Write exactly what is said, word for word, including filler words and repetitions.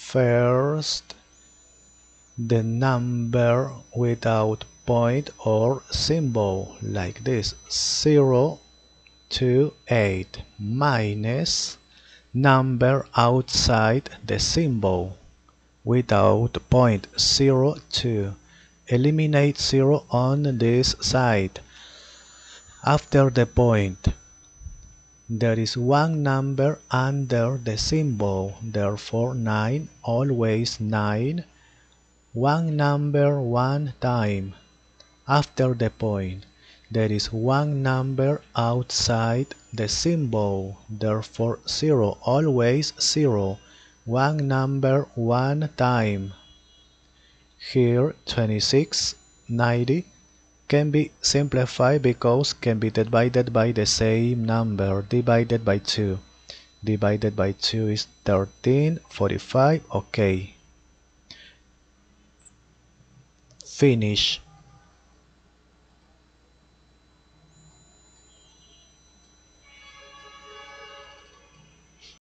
First, the number without point or symbol, like this, zero to eight, minus number outside the symbol, without point, zero, two. Eliminate zero on this side. After the point, there is one number under the symbol, therefore nine, always nine. One number one time. After the point, there is one number outside the symbol, therefore zero, always zero. One number one time. Here twenty-six, ninety can be simplified because can be divided by the same number, divided by two. Divided by two is thirteen, forty-five, okay. Finish.